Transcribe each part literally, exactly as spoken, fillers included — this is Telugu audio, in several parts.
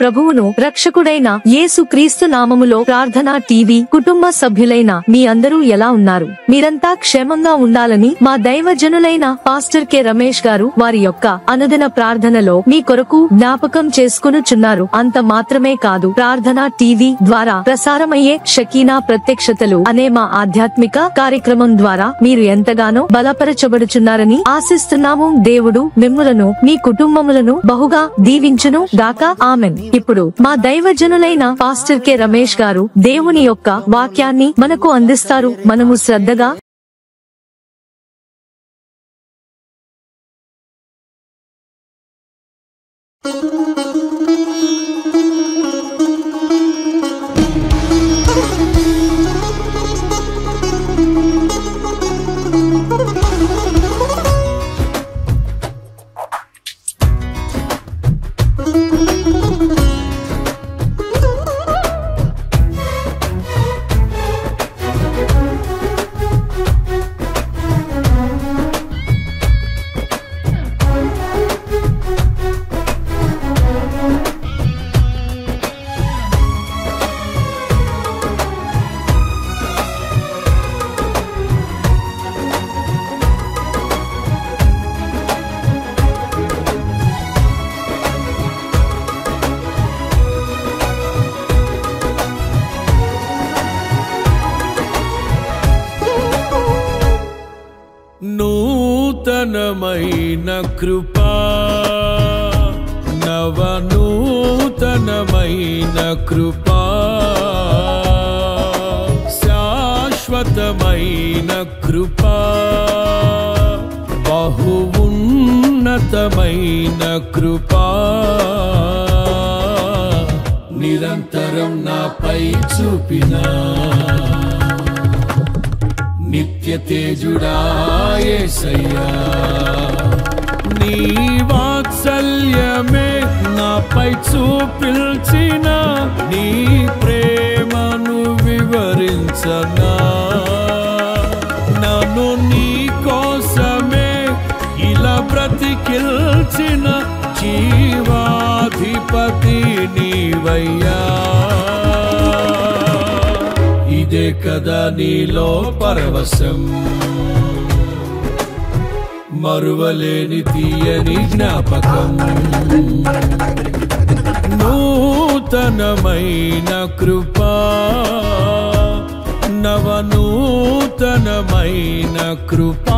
ప్రభువును రక్షకుడైన యేసు క్రీస్తు నామములో ప్రార్థనా టీవీ కుటుంబ సభ్యులైన మీ అందరూ ఎలా ఉన్నారు? మీరంతా క్షేమంగా ఉండాలని మా దైవజనులైన పాస్టర్ కె రమేష్ గారు వారి యొక్క అనుదిన ప్రార్థనలో మీ కొరకు జ్ఞాపకం చేసుకొనుచున్నారు. అంత మాత్రమే కాదు, ప్రార్థనా టీవీ ద్వారా ప్రసారమయ్యే షకీనా ప్రత్యక్షతలు అనే మా ఆధ్యాత్మిక కార్యక్రమం ద్వారా మీరు ఎంతగానో బలపరచబడుచున్నారని ఆశిస్తున్నాము. దేవుడు మిమ్ములను మీ కుటుంబములను బహుగా దీవించును గాక. ఆమెన్. ఇప్పుడు మా దైవజనులైన పాస్టర్ కె రమేష్ గారు దేవుని యొక్క వాక్యాన్ని మనకు అందిస్తారు. మనము శ్రద్ధగా నూతనమైన కృపా, నవనూతనమైన కృపా, శాశ్వతమైన కృపా, బహు ఉన్నతమైన కృపా, నిరంతరం నాపై చూపినా నిత్య తేజుడా యేసయ్యా. నీ వాత్సల్యమే నాపై చూపిల్చిన, నీ ప్రేమను వివరించనా, నన్ను నీ కోసమే ఇలా బ్రతికిల్చిన జీవాధిపతి నీవయ్యా. ఇదే కదా నీలో పరవశం, మరువలేని తీయని జ్ఞాపకం. నూతనమైన కృపా, నవనూతనమైన కృపా,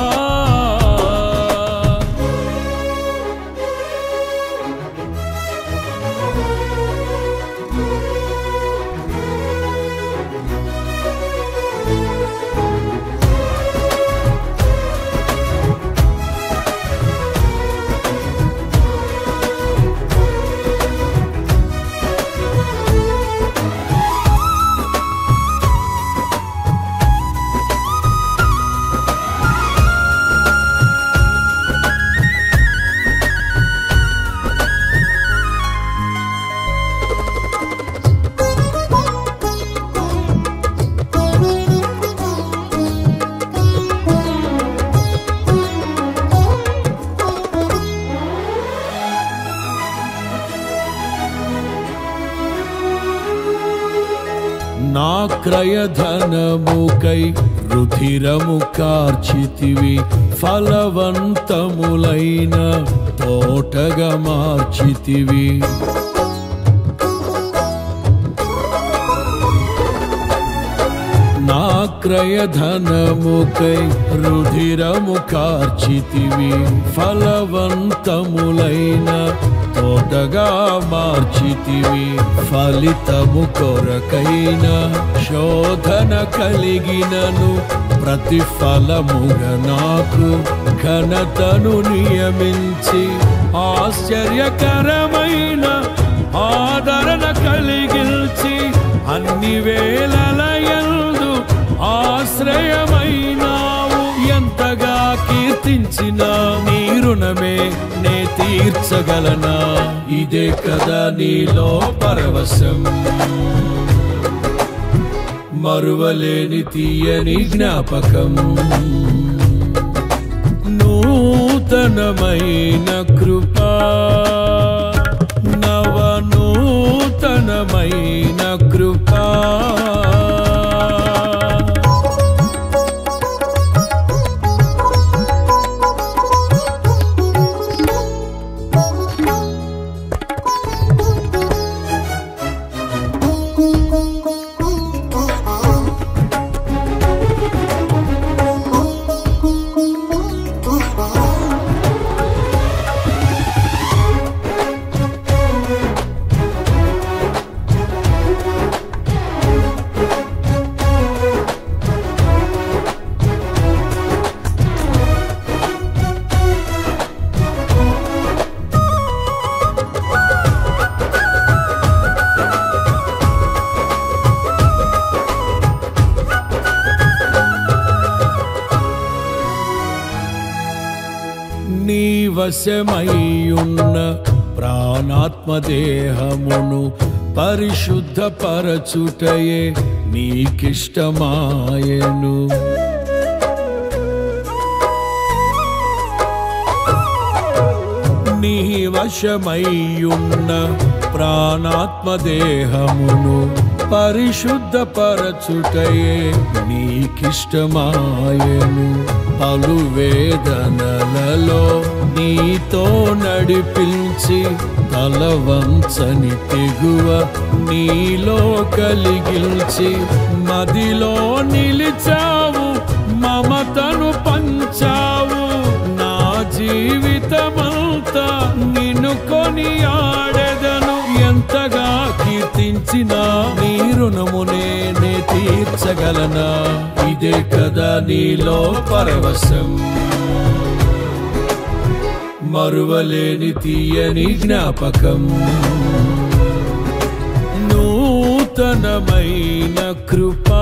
నా క్రయధనముకై రుధిరము కార్చితివి, ఫలవంతములైన తోటగా మార్చితివి. నా క్రయధనముకై రుధిరము కార్చితివి, ఫలవంతములైన తోటగా మార్చితివి. ఫలితము కొరకైన శోధన కలిగినను, ప్రతిఫలముగా నాకు ఘనతను నియమించి, ఆశ్చర్యకరమైన ఆదరణ కలిగిల్చి, అన్ని వేళలయందు ఆశ్రయమైనావు. ఎంతగా కీర్తించిన నీ రుణమే నే తీర్చగలనా? ఇదే కదా నీలో పరవశం, మరువలేని తీయని జ్ఞాపకం. నూతనమైన కృపా, నవనూ నూతనమైన కృపా నీ వశమయ్యున్న ప్రాణాత్మదేహమును పరిశుద్ధపరచుటయే నీకిష్టమాయెను. నీ వశమయ్యున్న ప్రాణాత్మదేహమును పరిశుద్ధపరచుటయే నీకిష్టమాయెను. పలు వేదనలలో నీతో నడిపించి తలవంచని తెగువ నీలో కలిగిల్చి మదిలో నిలిచావు, మమతను పంచావు. నా జీవితమంతా నిన్ను కొనియాడెదను. ఎంతగా కీర్తించినా నీ రుణమునే నే తీర్చగలనా? ఇదే కదా నీలో పరవశం, మరువలేని తీయని జ్ఞాపకం. నూతనమైన కృపా,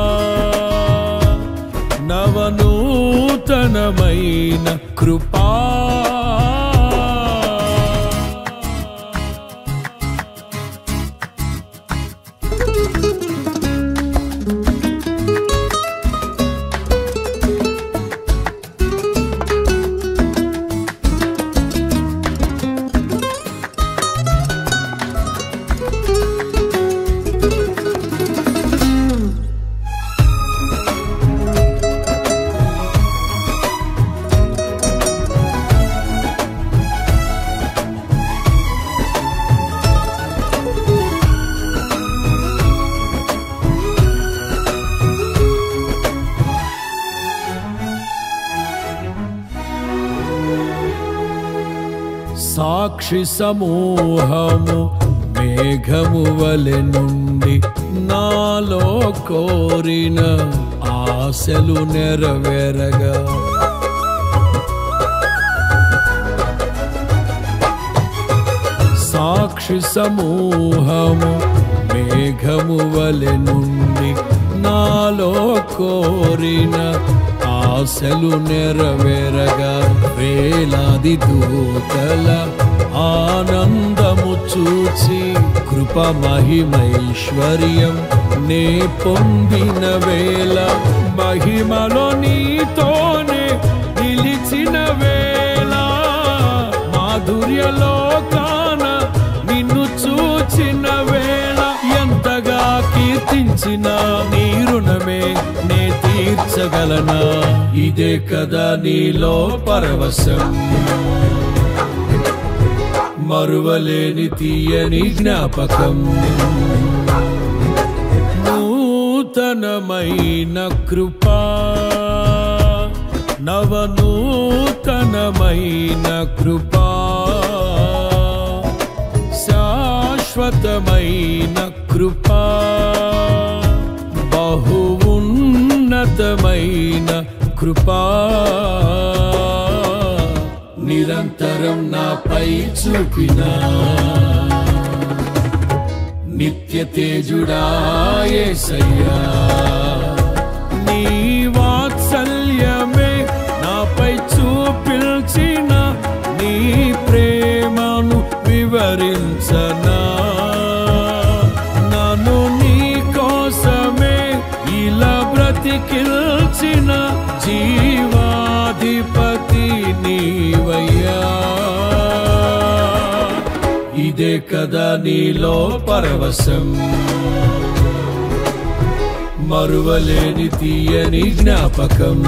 నవనూతనమైన కృపా. సాక్షి సమూహము మేఘము వలె నుండి నాలో కోరిన ఆశలు నెరవేరగా, సాక్షి సమూహము మేఘము వలె నుండి నాలో కోరిన ఆశలు నెరవేరగా, వేలాది దూతల ఆనందము చూచి కృప మహిమైశ్వర్యం నే పొందిన వేళ, మహిమలో నీతోనే నిలిచిన వేళ, మాధుర్యలో కాన నిన్ను చూచిన వేళ, ఎంతగా కీర్తించిన నీ రుణమే నే తీర్చగలనా? ఇదే కదా నీలో పరవశం, మరువలేని తీయని జ్ఞాపకం. నూతనమైన కృపా, నవనూతనమైన కృపా, శాశ్వతమైన కృపా, బహు ఉన్నతమైన కృపా, నిరంతరం నాపై చూపినా నిత్య తేజుడా యేసయ్యా. నీ వాత్సల్యమే నాపై చూపిల్చిన నీ ప్రేమను వివరించనా, నన్ను నీ కోసమే ఇలా బ్రతికిల్చిన జీవాధిపతి నీవయ్యా. ఇదే ఇదే కదా నీలో పరవశం, మరువలేని తీయని జ్ఞాపకం,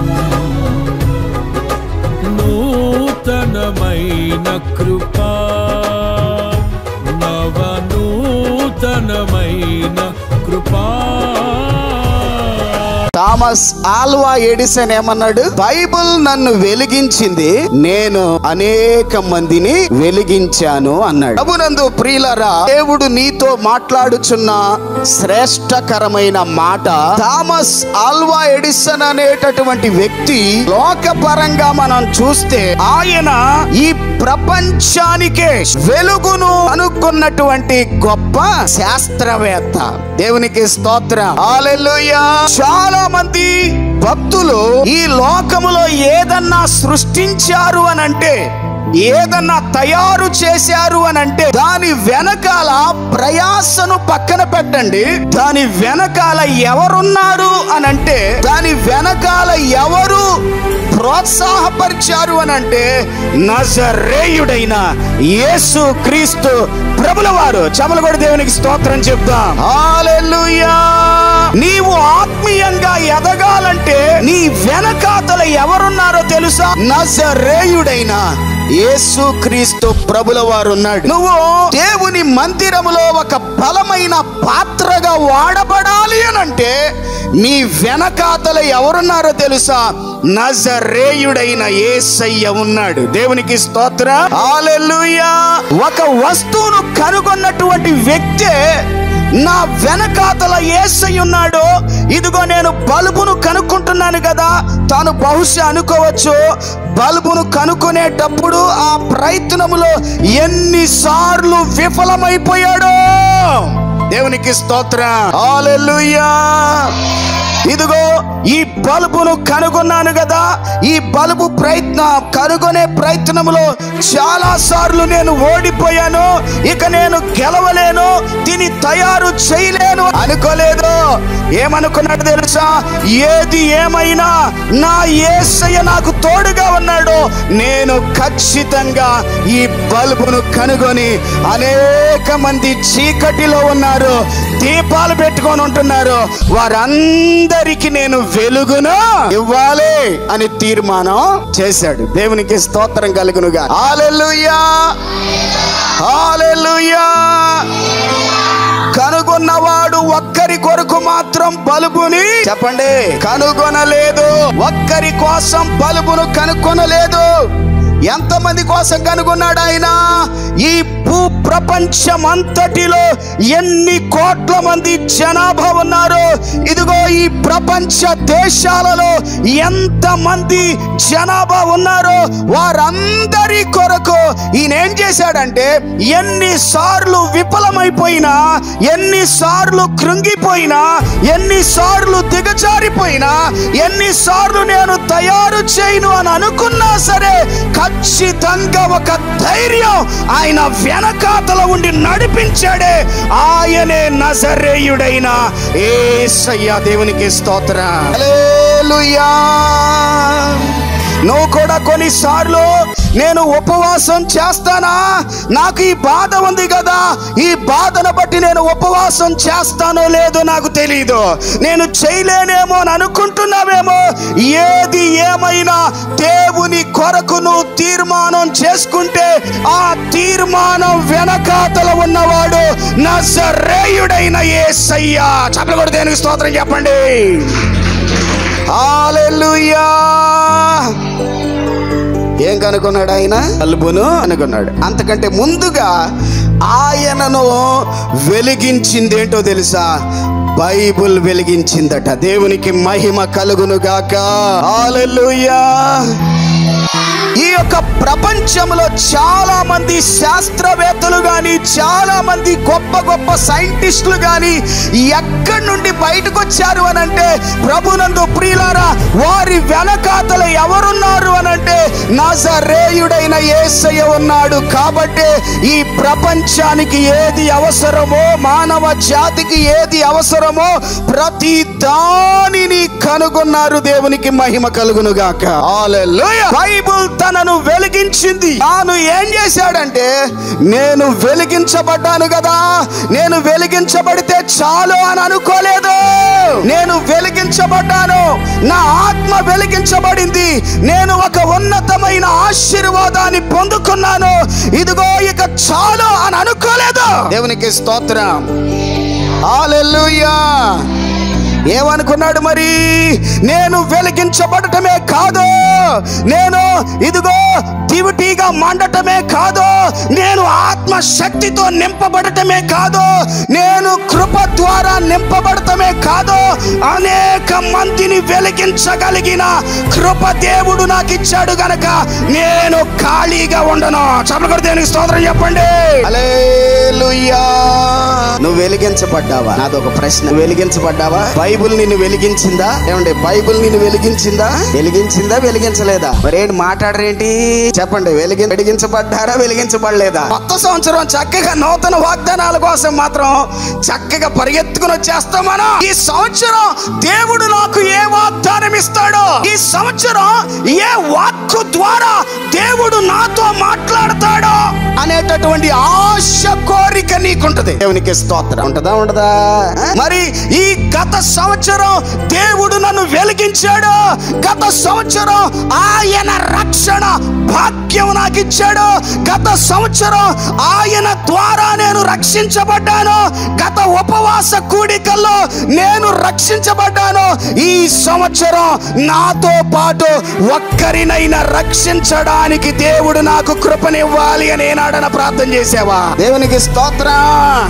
నూతనమైన కృపా, నవ నూతనమైన కృపా. థామస్ ఆల్వా ఎడిసన్ ఏమన్నాడు? బైబిల్ నన్ను వెలిగించింది, నేను అనేక మందిని వెలిగించాను అన్నాడు. ప్రభునందు ప్రియులారా, దేవుడు నీతో మాట్లాడుచున్న శ్రేష్టకరమైన మాట, థామస్ ఆల్వా ఎడిసన్ అనేటటువంటి వ్యక్తి లోకపరంగా మనం చూస్తే ఆయన ఈ ప్రపంచానికే వెలుగును అనుకున్నటువంటి గొప్ప శాస్త్రవేత్త. దేవునికి స్తోత్రం, హల్లెలూయా. చాలా మంది భక్తులు ఈ లోకములో ఏదన్నా సృష్టించారు అని అంటే, ఏదన్నా తయారు చేశారు అని అంటే, దాని వెనకాల ప్రయాసను పక్కన పెట్టండి, దాని వెనకాల ఎవరున్నారు అని అంటే, దాని వెనకాల ఎవరు ప్రోత్సాహపరిచారు అని అంటే, నజరేయుడైన యేసు క్రీస్తు ప్రభుల వారు. చమలు కూడా దేవునికి స్తోత్రం చెప్తాం, హల్లెలూయా. నీవు ఆత్మీయంగా ఎదగాలంటే నీ వెనకాతల ఎవరున్నారో తెలుసా? నజరేయుడైన యేసు క్రీస్తు ప్రభుల వారు ఉన్నాడు. నువ్వు దేవుని మందిరములో ఒక బలమైన పాత్రగా వాడబడాలి అనంటే నీ వెనకాతల ఎవరున్నారో తెలుసా? నజరేయుడైన యేసయ్య ఉన్నాడు. దేవునికి స్తోత్రం, హల్లెలూయా. ఒక వస్తువును కనుగొన్నటువంటి వ్యక్తే నా వెనకాతల యేసయ్య ఉన్నాడు. ఇదిగో నేను బల్బును కనుక్కుంటున్నాను కదా, తాను బహుశా అనుకోవచ్చు, బల్బును కనుక్కునేటప్పుడు ఆ ప్రయత్నములో ఎన్నిసార్లు విఫలమైపోయాడో. దేవునికి స్తోత్రం, హల్లెలూయా. ఇదిగో ఈ బల్బును కనుగొన్నాను కదా, ఈ బల్బు ప్రయత్న కనుగొనే ప్రయత్నములో చాలా సార్లు నేను ఓడిపోయాను, ఇక నేను గెలవలేను, దీన్ని తయారు చేయలేను అనుకోలేదు. ఏమనుకున్నాడు తెలుసా? ఏది ఏమైనా నా యేసయ్య నాకు తోడుగా ఉన్నాడు, నేను ఖచ్చితంగా ఈ బల్బును కనుగొని, అనేక మంది చీకటిలో ఉన్నారు, దీపాలు పెట్టుకొని ఉంటున్నారు, వారందరికీ నేను వెలుగును ఇవ్వాలి అని తీర్మానం చేశాడు. దేవునికి స్తోత్రం కలుగునుగా, హల్లెలూయా, హల్లెలూయా. కనుగొన్నవాడు ఒక్కరి కొరకు మాత్రం బల్బుని చెప్పండి కనుగొనలేదు, ఒక్కరి కోసం బల్బును కనుగొనలేదు. ఎంతమంది కోసం కనుగొన్నాడు ఆయన? ఈ భూ ప్రపంచం అంతటిలో ఎన్ని కోట్ల మంది జనాభా ఉన్నారు, ఇదిగో ఈ ప్రపంచ దేశాలలో ఎంత మంది జనాభా ఉన్నారో వారందరి కొరకు ఈయన ఏం చేశాడంటే, ఎన్నిసార్లు విఫలమైపోయినా, ఎన్నిసార్లు కృంగిపోయినా, ఎన్నిసార్లు దిగజారిపోయినా, ఎన్నిసార్లు నేను తయారు చేయను అని అనుకున్నా సరే, ఖచ్చితంగా ఒక ధైర్యం ఆయన వెనకాతల ఉండి నడిపించాడే, ఆయనే నజరేయుడైన యేసయ్య. దేవునికి స్తోత్రం, హల్లెలూయా. నువ్వు కూడా కొన్నిసార్లు నేను ఉపవాసం చేస్తానా, నాకు ఈ బాధ ఉంది కదా, ఈ బాధను బట్టి నేను ఉపవాసం చేస్తానో లేదో నాకు తెలీదు, నేను చేయలేనేమో అని అనుకుంటున్నావేమో. ఏది ఏమైనా దేవుని కొరకు నువ్వు తీర్మానం చేసుకుంటే, ఆ తీర్మానం వెనకాతల ఉన్నవాడు నజరేయుడైన యేసయ్య. చప్పట్లు కొట్టి దేవునికి స్తోత్రం చెప్పండి, హల్లెలూయా. ఏం కనుక్కున్నాడు ఆయన? బల్బును కనుక్కున్నాడు. అంతకంటే ముందుగా ఆయనను వెలిగించింది ఏంటో తెలుసా? బైబుల్ వెలిగించిందట. దేవునికి మహిమ కలుగును గాక, హల్లెలూయా. ఈ యొక్క ప్రపంచంలో చాలా మంది శాస్త్రవేత్తలు గాని, చాలా మంది గొప్ప గొప్ప సైంటిస్టులు గాని ఎక్కడి నుండి బయటకు వచ్చారు అని అంటే, ప్రభునందు ప్రియులారా, వారి వెనకాతల ఎవరున్నారు అని అంటే నజరేయుడైన యేసయ్య ఉన్నాడు. కాబట్టి ఈ ప్రపంచానికి ఏది అవసరమో, మానవ జాతికి ఏది అవసరమో, ప్రతి దానిని కనుగొన్నారు. దేవునికి మహిమ కలుగును గాక. హల్లెలూయా. బైబిల్ తనను వెలిగించింది. తాను ఏం చేశాడంటే, నేను వెలిగించబడ్డాను కదా, నేను వెలిగించబడితే చాలు అని అనుకోలేదు. నేను వెలిగించబడ్డాను, నా ఆత్మ వెలిగించబడింది, నేను ఒక ఉన్నతమైన ఆశీర్వాదాన్ని పొందుకున్నాను, ఇదిగో ఇక చాలు అని అనుకోలేదు. దేవునికి స్తోత్రం. హల్లెలూయా. ఏమనుకున్నాడు మరి? నేను వెలిగించబడటమే కాదు, నేను ఇదిగో దివిటీగా మండటమే కాదు, నేను ఆత్మ శక్తితో నింపబడటమే కాదు, నేను కృప ద్వారా నింపబడటమే కాదు, అనేక మందిని వెలిగించగలిగిన కృప దేవుడు నాకు ఇచ్చాడు గనక నేను ఖాళీగా ఉండను. చప్పట్లు దేవునికి స్తోత్రం చెప్పండి. హల్లెలూయా. నువ్వు వెలిగించబడ్డావా? నాదొక ప్రశ్న. వెలిగించబడ్డావా? బైబిల్ నిన్ను వెలిగించిందా? ఏమండి, బైబిల్ నిన్ను వెలిగించిందా? వెలిగించిందా వెలిగించలేదా? మరేంటి మాట్లాడరేంటి? చెప్పండి. వెలిగి వెలిగించబడ్డారా వెలిగించబడలేదా? కొత్త సంవత్సరం చక్కగా నూతన వాగ్దానాల కోసం మాత్రం చక్కగా పరిగెత్తుకుని వచ్చేస్తాం మనం. ఈ సంవత్సరం దేవుడు నాకు ఏ వాగ్దానం ఇస్తాడో, ఈ సంవత్సరం ఏ వాక్కు ద్వారా దేవుడు నాతో మాట్లాడతాడో అనేటటువంటి ఆశ కోరిక నీకుంటది. దేవునికి స్తోత్రం. ఉంటదా ఉండదా? మరి ఈ గత సంవత్సరం దేవుడు నన్ను వెలిగించాడు. గత సంవత్సరం ఆయన రక్షణ భాగ్యం నాకు ఇచ్చాడు. గత సంవత్సరం ఆయన ద్వారా నేను రక్షించబడ్డాను. గత ఉపవాస కూడికల్లో నేను రక్షించబడ్డాను. ఈ సంవత్సరం నాతో పాటు ఒక్కరినైనా రక్షించడానికి దేవుడు నాకు కృపనివ్వాలి అని ఏనాడన ప్రార్థన చేసావా? దేవునికి స్తోత్రం.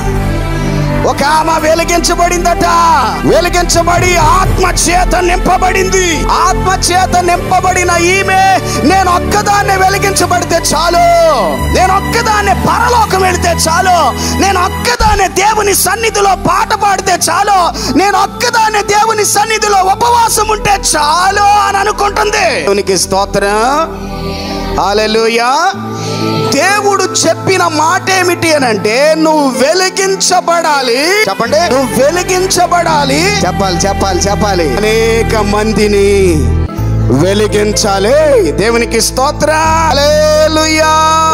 ఒక ఆమె వెలిగించబడిందట. వెలిగించబడి ఆత్మ చేత నింపబడింది. ఆత్మ చేత నింపబడిన ఈమె, నేను ఒక్కదాన్ని వెలిగించబడితే చాలు, నేను ఒక్కదాన్ని పరలోకం వెళితే చాలు, నేను ఒక్కదాన్ని దేవుని సన్నిధిలో పాట పాడితే చాలు, నేను ఒక్కదాన్ని దేవుని సన్నిధిలో ఉపవాసం ఉంటే చాలు అని అనుకుంటుంది. దేవునికి స్తోత్రం. హల్లెలూయా. దేవుడు చెప్పిన మాట ఏమిటి అని అంటే, నువ్వు వెలిగించబడాలి. చెప్పండి. నువ్వు వెలిగించబడాలి. చెప్పాలి చెప్పాలి చెప్పాలి. అనేక మందిని వెలిగించాలి. దేవునికి స్తోత్రం. హల్లెలూయా.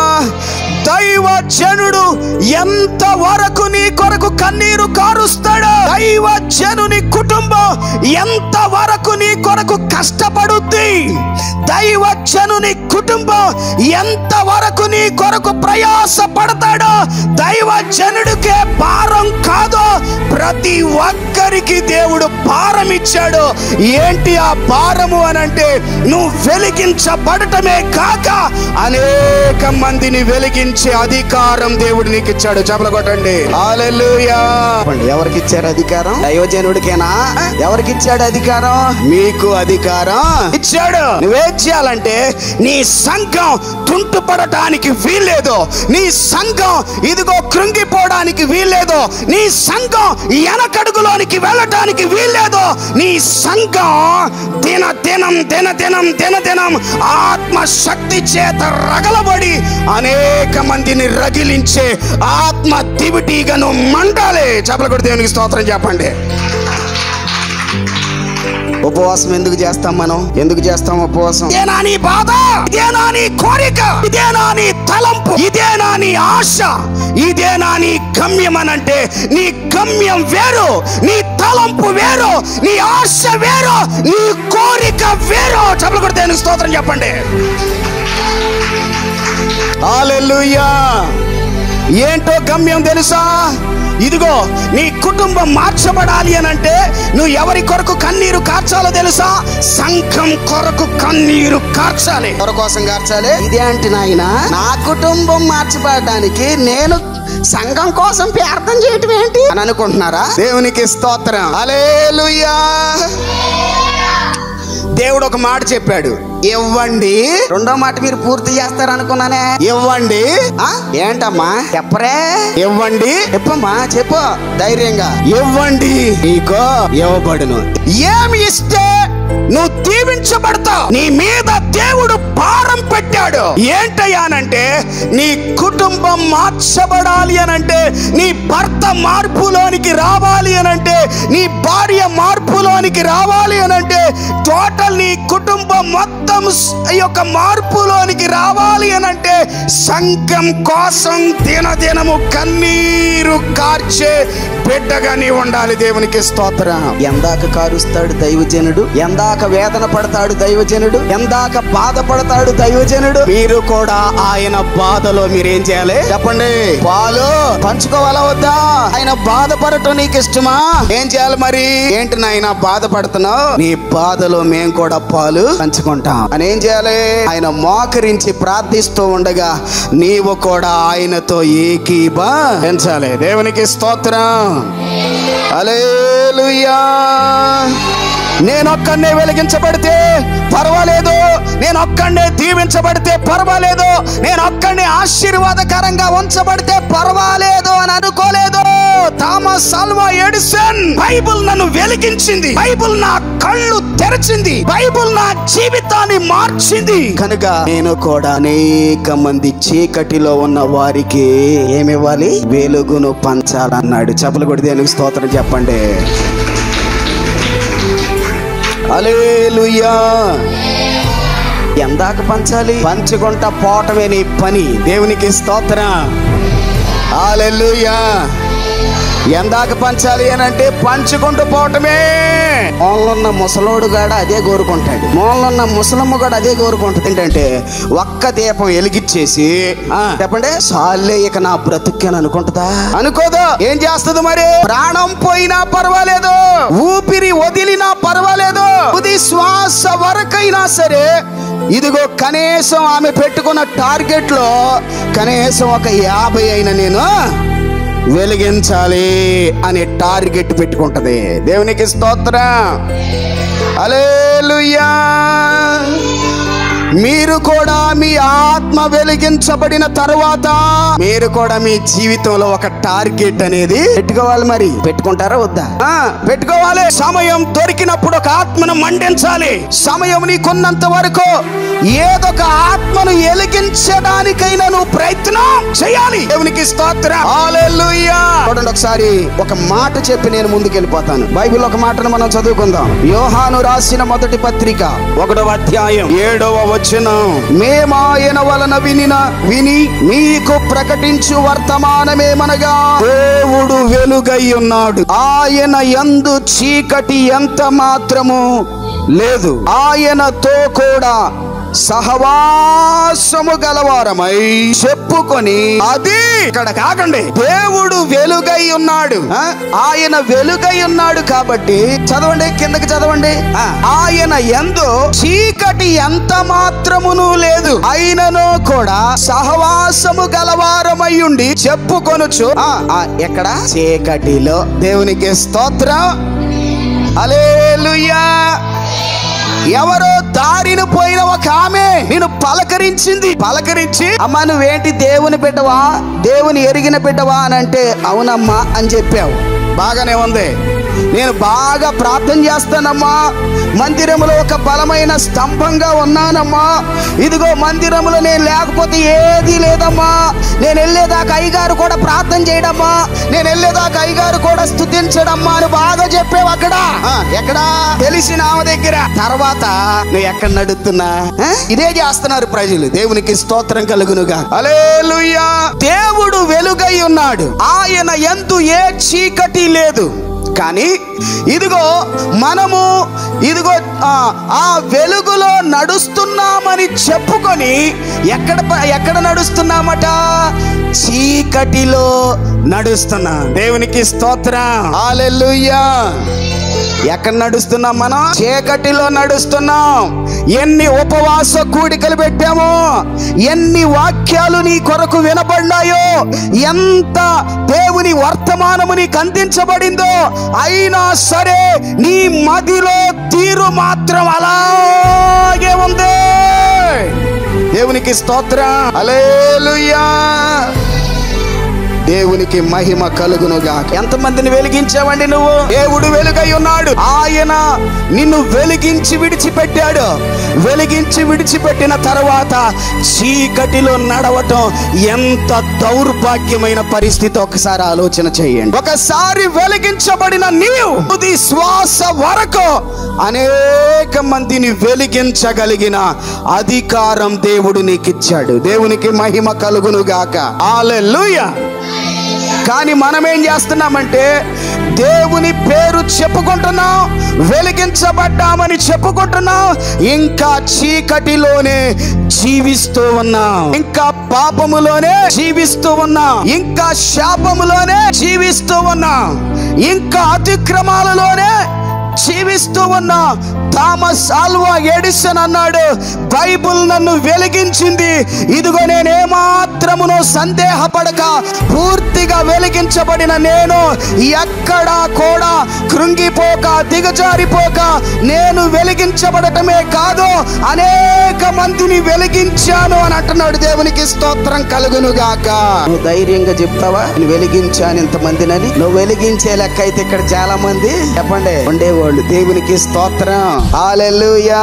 దైవ జనుడు ఎంత వరకు నీ కొరకు కన్నీరు కారుస్తాడు, దైవ జనుని కుటుంబం ఎంత వరకు నీ కొరకు కష్టపడుద్ది, దైవ జనుని కుటుంబం ఎంత వరకు నీ కొరకు ప్రయాస పడతాడో, దైవ జనుడికే భారం కాదు, ప్రతి ఒక్కరికి దేవుడు భారం ఇచ్చాడు. ఏంటి ఆ భారము అని అంటే, నువ్వు వెలిగించబడటమే కాక అనేక మందిని వెలిగించే అధికారం దేవుడు నీకు ఇచ్చాడు. చప్పట్లు కొట్టండి. హల్లెలూయా. ఎవరికి ఇచ్చారు అధికారం? దైవజనుడికేనా? ఎవరికి ఇచ్చాడు అధికారం? మీకు అధికారం ఇచ్చాడు. నువ్వేం చేయాలంటే, నీ సంఘం తుంటుపడటానికి వీల్లేదు, నీ సంఘం ఇదిగో కృంగిపోవడానికి వీల్లేదు, నీ సంఘం వెనకడుగులోనికి వెళ్ళటానికి వీల్లేదు. నీ సంఘం దిన దినం దిన దినం దిన దినం ఆత్మ శక్తి చేత రగలబడి అనేక మందిని రగిలించే ఆత్మ దివిటీగను మండాలి. చప్పట్లు కొట్టి దేవునికి స్తోత్రం చెప్పండి. ఉపవాసం ఎందుకు చేస్తాం మనం? ఎందుకు చేస్తాం ఉపవాసం? ఇదేనా నీ బాధ? ఇదేనా నీ కోరిక? ఇదేనా నీ తలంపు? ఇదేనా నీ ఆశ? ఇదేనా నీ గమ్యం అని అంటే, నీ గమ్యం వేరు, నీ తలంపు వేరు, నీ ఆశ వేరు, నీ కోరిక వేరు. చప్పట్లు కొట్టి దేవునికి స్తోత్రం చెప్పండి. హల్లెలూయా. ఏంటో గమ్యం తెలుసా? ఇదిగో, నీ కుటుంబం మార్చబడాలి అని అంటే నువ్వు ఎవరి కొరకు కన్నీరు కార్చాలో తెలుసా? సంఘం కొరకు కన్నీరు కార్చాలి. ఎవరి కోసం కార్చాలి? ఇదే అంటే నాయన, నా కుటుంబం మార్చబడడానికి నేను సంఘం కోసం ప్రార్థన చేయటం ఏంటి అని అనుకుంటున్నారా? దేవునికి స్తోత్రం. హల్లెలూయా. దేవుడు ఒక మాట చెప్పాడు, ఇవ్వండి. రెండో మాట మీరు పూర్తి చేస్తారు అనుకున్నానే. ఇవ్వండి. ఏంటమ్మా? చెప్పరే. ఇవ్వండి. చెప్పమ్మా, చెప్పు ధైర్యంగా. ఇవ్వండి, నీకో ఇవ్వబడును. ఏమి ఇస్తే నువ్వు దీవించబడతావు. నీ మీద దేవుడు భారం పెట్టాడు. ఏంటయ్యానంటే నీ కుటుంబం మార్చబడాలి అనంటే, నీ భర్త మార్పులోనికి రావాలి అనంటే, నీ భార్య మార్పులోనికి రావాలి అనంటే, టోటల్ నీ కుటుంబం మొత్తం ఈ యొక్క మార్పులోనికి రావాలి అనంటే, సంఘం కోసం దినదినము కన్నీరు కార్చే బిడ్డగా నీ ఉండాలి. దేవునికి స్తోత్రం. ఎందాక కారుస్తాడు దైవజనుడు, ఎందాక వేదన పడతాడు దైవజనుడు, ఎందాక బాధపడతాడు దైవజనుడు. మీరు కూడా ఆయన బాధలో మీరేం చేయాలి చెప్పండి? పాలు పంచుకోవాలా వద్దా? ఆయన బాధపడటం నీకు ఇష్టమా? ఏం చేయాలి మరి? ఏంటి నాయన బాధపడుతున్నావు? నీ బాధలో మేము కూడా పాలు పంచుకుంటాం అని ఏం చేయాలి? ఆయన మోకరించి ప్రార్థిస్తూ ఉండగా నీవు కూడా ఆయనతో ఏకీభవించాలి. దేవునికి స్తోత్రం. హల్లెలూయా. నేనొక్కడే వెలిగించబడితే పర్వాలేదు, నేనొక్కడే దీవించబడితే పర్వాలేదు, నేనొక్కడే ఆశీర్వాదకరంగా ఉంచబడితే పర్వాలేదు అని అనుకోలేదు. థామస్ ఆల్వా ఎడిసన్, బైబిల్ నన్ను వెలిగించింది, బైబిల్ నా కళ్ళు తెరిచింది, బైబిల్ నా జీవితాన్ని మార్చింది కనుక నేను కూడా అనేక మంది చీకటిలో ఉన్న వారికి ఏమివ్వాలి? వెలుగును పంచాలన్నాడు. చెప్పులు కొడితే దేనికి స్తోత్రం చెప్పండి. హల్లెలూయా. ఎందాక పంచాలి? పంచుకుంటా పోవటమే నీ పని. దేవునికి స్తోత్రం. హల్లెలూయా. ఎందాక పంచాలి అని అంటే పంచుకుంటూ పోవటమే. మూలన్న ముసలోడు కూడా అదే కోరుకుంటాడు, మూలన్న ముసలమ్మ కూడా అదే కోరుకుంటుంది. ఏంటంటే ఒక్క దీపం వెలిగిచ్చేసి చెప్పండి చాలే ఇక నా బ్రతుక్కాను అనుకుంటుందా? అనుకోదు. ఏం చేస్తుంది మరి? ప్రాణం పోయినా పర్వాలేదు, ఊపిరి వదిలినా పర్వాలేదు, తుది శ్వాస వరకైనా సరే ఇదిగో కనీసం ఆమె పెట్టుకున్న టార్గెట్ లో కనీసం ఒక యాభై అయినా నేను వెలిగించాలి అనే టార్గెట్ పెట్టుకుంటది. దేవునికి స్తోత్రం. హల్లెలూయా. మీరు కూడా మీ ఆత్మ వెలిగించబడిన తర్వాత మీరు కూడా మీ జీవితంలో ఒక టార్గెట్ అనేది పెట్టుకోవాలి. మరి పెట్టుకుంటారా వద్దా? పెట్టుకోవాలి. సమయం దొరికినప్పుడు ఒక ఆత్మను మండించాలి. సమయం నీకున్నంత వరకు ఏదొక ఆత్మను వెలిగించడానికైనా నువ్వు ప్రయత్నం చేయాలి. దేవునికి స్తోత్రం. హల్లెలూయా. చూడండి ఒకసారి ఒక మాట చెప్పి నేను ముందుకు వెళ్ళిపోతాను. బైబిల్ ఒక మాటను మనం చదువుకుందాం. యోహాను రాసిన మొదటి పత్రిక ఒకటవ అధ్యాయం ఏడవ వచనం. మేమాయన వలన వినిన విని మీకు ప్రకటించు వర్తమానమేమనగా, దేవుడు వెలుగై ఉన్నాడు, ఆయన యందు చీకటి ఎంత మాత్రము లేదు, ఆయనతో కూడా సహవాసము గలవారమై చెప్పుకొని, అది ఇక్కడ కాకండి, దేవుడు వెలుగై ఉన్నాడు, ఆయన వెలుగై ఉన్నాడు కాబట్టి చదవండి, కిందకి చదవండి. ఆయన యందు చీకటి ఎంత మాత్రమును లేదు, అయినను కూడా సహవాసము గలవారమై ఉండి చెప్పుకొనుచు. ఎక్కడ? చీకటిలో. దేవునికి స్తోత్రం. హల్లెలూయా. ఎవరో దారిన పోయిన ఒక ఆమె నేను పలకరించింది. పలకరించి, అమ్మా నువ్వేంటి దేవుని బిడ్డవా, దేవుని ఎరిగిన బిడ్డవా అని అంటే, అవునమ్మా అని చెప్పావు. బాగానే ఉంది. నేను బాగా ప్రార్థన చేస్తానమ్మా, మందిరంలో ఒక బలమైన స్తంభంగా ఉన్నానమ్మా, ఇదిగో మందిరంలో నేను లేకపోతే ఏది లేదమ్మా, నేను వెళ్ళేదాకా అయ్యగారు కూడా ప్రార్థన చేయడమ్మా, నేను వెళ్ళేదాకా అయ్యగారు కూడా స్తుతించడమ్మా అని బాగా చెప్పావు. అక్కడ ఎక్కడ? తెలిసిన ఆమె దగ్గర. తర్వాత నువ్వు ఎక్కడ నడుస్తున్నా ఇదే చేస్తున్నారు ప్రజలు. దేవునికి స్తోత్రం కలుగునుగా. హల్లెలూయా. దేవుడు వెలుగై ఉన్నాడు, ఆయన యందు ఏ చీకటి లేదు. కానీ ఇదిగో మనము ఇదిగో ఆ వెలుగులో నడుస్తున్నామని చెప్పుకొని ఎక్కడ ఎక్కడ నడుస్తున్నామట? చీకటిలో నడుస్తున్నా. దేవునికి స్తోత్రం. హల్లెలూయా. ఎక్కడ నడుస్తున్నాం మనం? చీకటిలో నడుస్తున్నాం. ఎన్ని ఉపవాస కూడికలు పెట్టామో, ఎన్ని వాక్యాలు నీ కొరకు వినబడినాయో, ఎంత దేవుని వర్తమానము నీకు అందించబడిందో, అయినా సరే నీ మదిలో తీరు మాత్రం అలాగే ఉంది. దేవునికి స్తోత్రం. హల్లెలూయా. దేవునికి మహిమ కలుగునుగా. ఎంతమందిని వెలిగించావండి నువ్వు? దేవుడు వెలుగై ఉన్నాడు. ఆయన నిన్ను వెలిగించి విడిచిపెట్టాడు. వెలిగించి విడిచిపెట్టిన తర్వాత చీకటిలో నడవటం ఎంత దౌర్భాగ్యమైన పరిస్థితి ఒకసారి ఆలోచన చేయండి. ఒకసారి వెలిగించబడిన నీవు తుది శ్వాస వరకు అనేక మందిని వెలిగించగలిగిన అధికారం దేవుడు నీకు ఇచ్చాడు. దేవునికి మహిమ కలుగునుగాక. హల్లెలూయా. కానీ మనం ఏం చేస్తున్నామంటే దేవుని పేరు చెప్పుకుంటున్నాం, వెలిగించబడ్డామని చెప్పుకుంటున్నాం, ఇంకా చీకటిలోనే జీవిస్తూ ఉన్నాం, ఇంకా పాపములోనే జీవిస్తూ ఉన్నాం, ఇంకా శాపములోనే జీవిస్తూ ఉన్నాం, ఇంకా అతిక్రమాలలోనే జీవిస్తూ ఉన్నా. థామస్ ఆల్వా ఎడిసన్ అన్నాడు, బైబుల్ నన్ను వెలిగించింది, ఇదిగో నేనేమాత్రమునో సందేహపడక పూర్తిగా వెలిగించబడిన నేను ఎక్కడా కూడా కృంగిపోక దిగజారిపోక నేను వెలిగించబడటమే కాదు అనేక మందిని వెలిగించాను అని అంటున్నాడు. దేవునికి స్తోత్రం కలుగునుగాక. నువ్వు ధైర్యంగా చెప్తావా నువ్వు వెలిగించాను ఇంతమందినని? నువ్వు వెలిగించే లెక్క అయితే ఇక్కడ చాలా మంది చెప్పండి ఉండేవాళ్ళు. దేవునికి స్తోత్రం. హల్లెలూయా.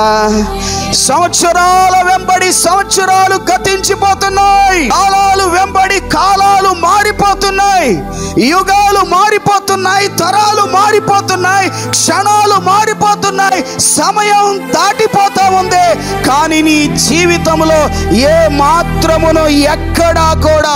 సంవత్సరాల వెంబడి సంవత్సరాలు గతించిపోతున్నాయి, కాలాలు వెంబడి కాలాలు మారిపోతున్నాయి, యుగాలు మారిపోతున్నాయి, తరాలు మారిపోతున్నాయి, క్షణాలు మారిపోతున్నాయి, సమయం దాటిపోతా ఉంది. కానీ నీ జీవితంలో ఏ మాత్రమును ఎక్కడా కూడా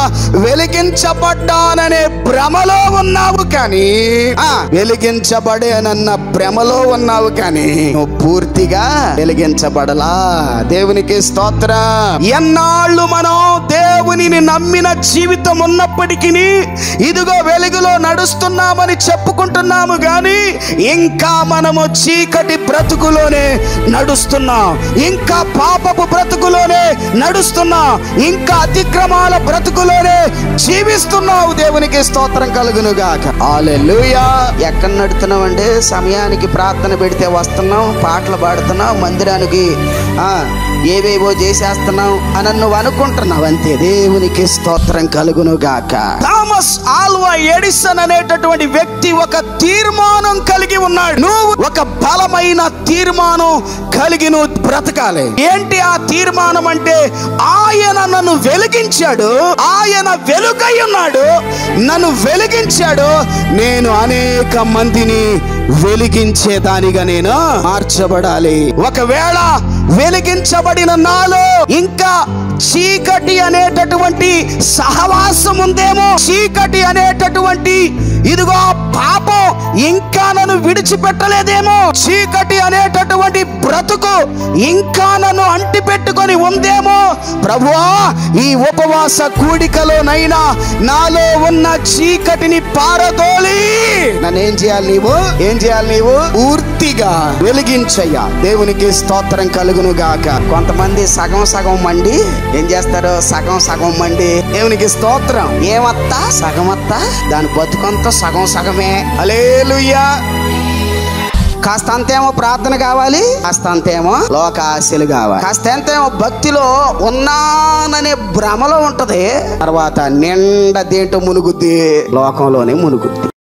వెలిగించబడ్డాననే భ్రమలో ఉన్నావు, కానీ ఆ వెలిగించబడేనన్న భ్రమలో ఉన్నావు, కానీ నువ్వు పూర్తిగా వెలిగించబడలా. దేవునికి స్తోత్రం. ఎన్నాళ్ళు మనం దేవునిని నమ్మిన జీవితం ఉన్నప్పటికీ ఇదిగో వెలుగులో నడుస్తున్నామని చెప్పుకుంటున్నాము, గాని ఇంకా మనము చీకటి బ్రతుకులోనే నడుస్తున్నాం, ఇంకా పాపపు బ్రతుకులోనే నడుస్తున్నాం, ఇంకా అతిక్రమాల బ్రతుకులోనే జీవిస్తున్నావు. దేవునికి స్తోత్రం కలుగునుగాక. హల్లెలూయా. ఎక్కడ నడుతున్నావు అంటే సమయానికి ప్రార్థన పెడితే వస్తున్నాం, పాటలు పాడుతున్నాం, మందిరానికి ఆ ఏవేవో చేసేస్తున్నాం అని నువ్వు అనుకుంటున్నావు అంతే. దేవునికి స్తోత్రం కలుగునుగాక. థామస్ ఆల్వా ఎడిసన్ అనేటటువంటి వ్యక్తి ఒక తీర్మానం కలిగి ఉన్నాడు. నువ్వు ఒక బలమైన తీర్మానం కలిగి నువ్వు బ్రతకాలి. ఏంటి ఆ తీర్మానం అంటే, ఆయన నన్ను వెలిగించాడు, ఆయన వెలుగై ఉన్నాడు, నన్ను వెలిగించాడు, నేను అనేక మందిని వెలిగించేదానిగా నేను మార్చబడాలి. ఒకవేళ వెలిగించబడిన నాలో ఇంకా చీకటి అనేటటువంటి సహవాసం ఉందేమో, చీకటి అనేటటువంటి ఇదిగో పాపం ఇంకా నన్ను విడిచిపెట్టలేదేమో, చీకటి అనేటటువంటి బ్రతుకు ఇంకా నన్ను అంటి పెట్టుకొని ఉందేమో, ప్రభువా ఈ ఉపవాస కూడికలోనైనా నాలో ఉన్న చీకటిని పారదోలి నన్ను ఏం చేయాలి నీవు ఏం చేయాలి నీవు పూర్తిగా వెలిగించయ్యా. దేవునికి స్తోత్రం కలుగును గాక. కొంతమంది సగం సగం మండి ఏం చేస్తారు, సగం సగం మండి దేవునికి స్తోత్రం. ఏమత్తా సగమత్తా, దాని బతుకంతా సగం సగమే. హల్లెలూయా. కాస్త అంతేమో ప్రార్థన కావాలి, కాస్త అంతేమో లోక ఆశలు కావాలి, కాస్త అంతేమో భక్తిలో ఉన్నాననే భ్రమలో ఉంటది, తర్వాత నిండా దేంటో మునుగుద్ది, లోకంలోనే మునుగుద్ది.